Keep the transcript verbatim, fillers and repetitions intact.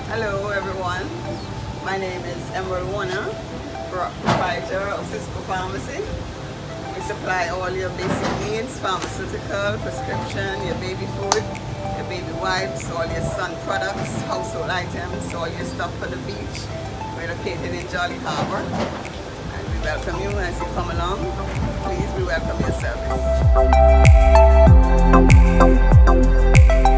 Hello everyone, my name is Emerald Warner, proprietor of Sysco Pharmacy. We supply all your basic needs, pharmaceutical, prescription, your baby food, your baby wipes, all your sun products, household items, all your stuff for the beach. We're located in Jolly Harbour and we welcome you as you come along. Please, we welcome your service.